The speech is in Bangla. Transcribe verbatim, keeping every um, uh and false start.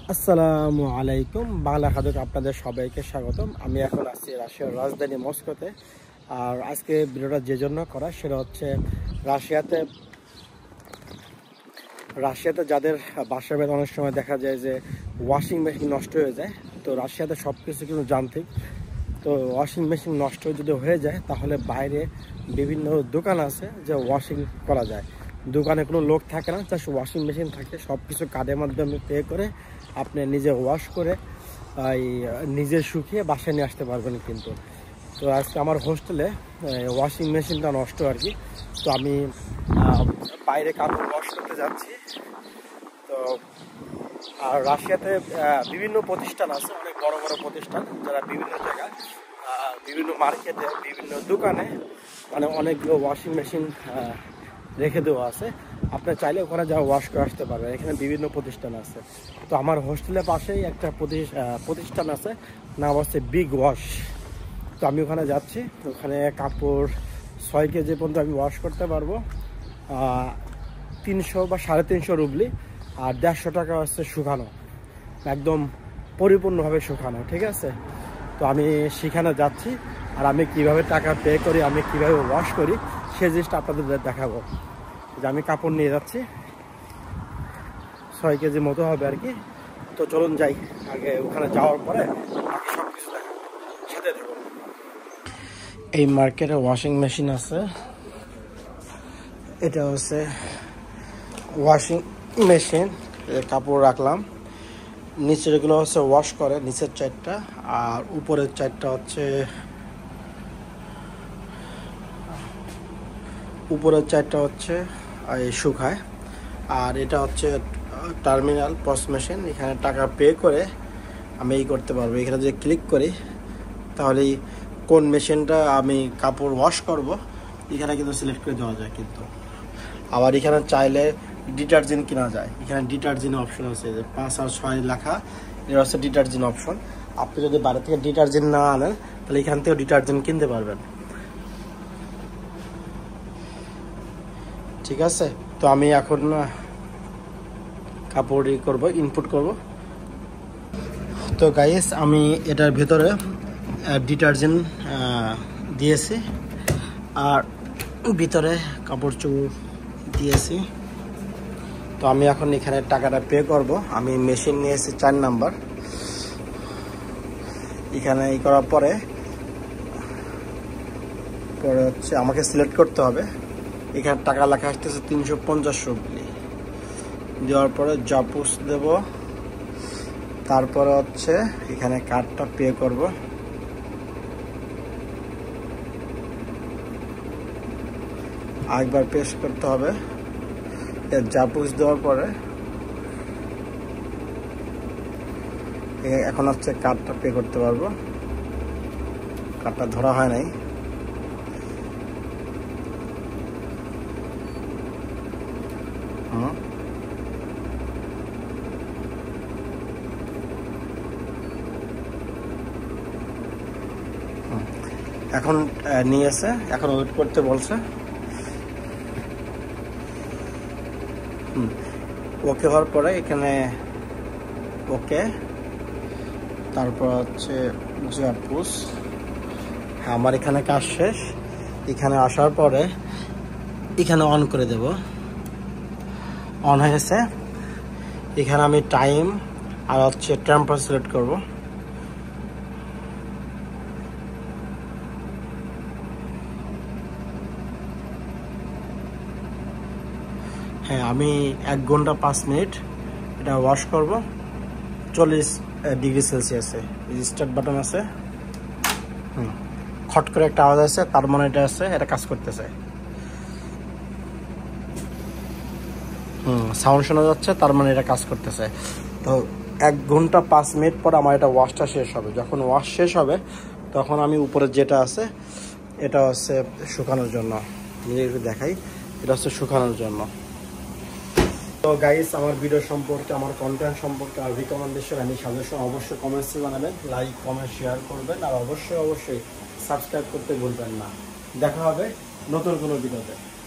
আসসালামু আলাইকুম। বাংলা খাদ্য আপনাদের সবাইকে স্বাগতম। আমি এখন আছি রাশিয়ার রাজধানী মস্কোতে। আর আজকে ভিডিওটা যে জন্য করা সেটা হচ্ছে রাশিয়াতে রাশিয়াতে যাদের বাসার বাইরে অনেক সময় দেখা যায় যে ওয়াশিং মেশিন নষ্ট হয়ে যায়। তো রাশিয়াতে সব কিছু কিন্তু যান্ত্রিক। তো ওয়াশিং মেশিন নষ্ট যদি হয়ে যায় তাহলে বাইরে বিভিন্ন দোকান আছে যে ওয়াশিং করা যায়। দোকানে কোনো লোক থাকে না, জাস্ট ওয়াশিং মেশিন থাকে। সব কিছু কার্ডের মাধ্যমে পে করে আপনি নিজে ওয়াশ করে এই নিজে শুকিয়ে বাসায় নিয়ে আসতে পারবেন কিন্তু। তো আজকে আমার হোস্টেলে ওয়াশিং মেশিনটা নষ্ট আর কি। তো আমি বাইরে কাপড় ওয়াশ করতে যাচ্ছি। তো আর রাশিয়াতে বিভিন্ন প্রতিষ্ঠান আছে, অনেক বড় বড় প্রতিষ্ঠান, যারা বিভিন্ন জায়গায় বিভিন্ন মার্কেটে বিভিন্ন দোকানে মানে অনেকগুলো ওয়াশিং মেশিন রেখে দেওয়া আছে। আপনি চাইলে ওখানে যা ওয়াশ করে আসতে পারবেন। এখানে বিভিন্ন প্রতিষ্ঠান আছে। তো আমার হোস্টেলের পাশেই একটা প্রতিষ্ঠান আছে, নাম হচ্ছে বিগ ওয়াশ। তো আমি ওখানে যাচ্ছি। ওখানে কাপড় ছয় কেজি পর্যন্ত আমি ওয়াশ করতে পারবো, তিনশো বা সাড়ে তিনশো রুবলি। আর দেড়শো টাকা হচ্ছে শুকানো, একদম পরিপূর্ণভাবে শুকানো, ঠিক আছে। তো আমি সেখানে যাচ্ছি, আর আমি কিভাবে টাকা পে করি, আমি কিভাবে ওয়াশ করি সেই জিনিসটা আপনাদের দেখাবো। যে আমি কাপড় নিয়ে যাচ্ছি, ছয় কেজি মতো হবে আর কি। তো চলুন যাই, আগে ওখানে যাওয়ার পরে বাকি সব কিছু দেখাবো, সাথে দেখুন। এই মার্কেটে ওয়াশিং মেশিন আছে। এটা হচ্ছে ওয়াশিং মেশিন, কাপড় রাখলাম। নিচের এগুলো হচ্ছে ওয়াশ করে, নিচের চারটা, আর উপরের চারটা হচ্ছে উপরের চারটা হচ্ছে এই শুকায়। আর এটা হচ্ছে টার্মিনাল পস মেশিন। এখানে টাকা পে করে আমি এই করতে পারবো। এখানে যদি ক্লিক করি তাহলে কোন মেশিনটা আমি কাপড় ওয়াশ করব এখানে কিন্তু সিলেক্ট করে দেওয়া যায় কিন্তু। আবার এখানে চাইলে ডিটারজেন্ট কেনা যায়। এখানে ডিটারজেন্ট অপশন আছে, যে পাঁচ আর ছয় লেখা, এটা হচ্ছে ডিটারজেন্ট অপশন। আপনি যদি বাইরে থেকে ডিটারজেন্ট না আনেন তাহলে এখান থেকেও ডিটারজেন্ট কিনতে পারবেন, ঠিক আছে। তো আমি এখন কাপড় ই করবো, ইনপুট করব। তো গাইস, আমি এটার ভেতরে ডিটারজেন্ট দিয়েছি আর ভিতরে কাপড় চোপড় দিয়েছি। তো আমি এখন এখানে টাকাটা পে করব। আমি মেশিন নিয়েছি চার নাম্বার। এখানে ই করার পরে পরে হচ্ছে আমাকে সিলেক্ট করতে হবে। এখানে টাকা লেখা আসতেছে তিনশো পঞ্চাশ রুবলি। দেওয়ার পরে জাপুস দেব। তারপরে হচ্ছে এখানে কার্ডটা পে করব। আরেকবার পেশ করতে হবে। জাপুস দেওয়ার পরে এখন হচ্ছে কার্ডটা পে করতে পারবো। কার্ডটা ধরা হয় নাই। হুম এখন নিয়েছে, এখন ওয়েট করতে বলছে। হুম ওকে হওয়ার পরে এখানে ওকে, তারপর হচ্ছে জাপুস। হ্যাঁ, আমার এখানে কাজ শেষ। এখানে আসার পরে এখানে অন করে দেব। অন হয়েছে। এখানে আমি টাইম আর হচ্ছে টেম্পার সিলেক্ট করব। হ্যাঁ, আমি এক ঘন্টা পাঁচ মিনিট এটা ওয়াশ করব চল্লিশ ডিগ্রি সেলসিয়াসে। স্টার্ট বাটন আছে। হুম খট করে একটা আওয়াজ আছে, তার মানে এটা আছে, এটা কাজ করতেছে। হুম সাউন্ড শোনা যাচ্ছে, তার মানে এটা কাজ করতেছে। তো এক ঘন্টা পাঁচ মিনিট পর আমার এটা ওয়াশটা শেষ হবে। যখন ওয়াশ শেষ হবে তখন আমি উপরে যেটা আছে এটা হচ্ছে শুকানোর জন্য। আমি একটু দেখাই, এটা হচ্ছে শুকানোর জন্য। তো গাইস, আমার ভিডিও সম্পর্কে, আমার কন্টেন্ট সম্পর্কে আর রিকমেন্ডেশন, আমি সাজেশন অবশ্যই কমেন্টসে জানাবেন। লাইক কমেন্ট শেয়ার করবেন, আর অবশ্যই অবশ্যই সাবস্ক্রাইব করতে ভুলবেন না। দেখা হবে নতুন কোনো ভিডিওতে।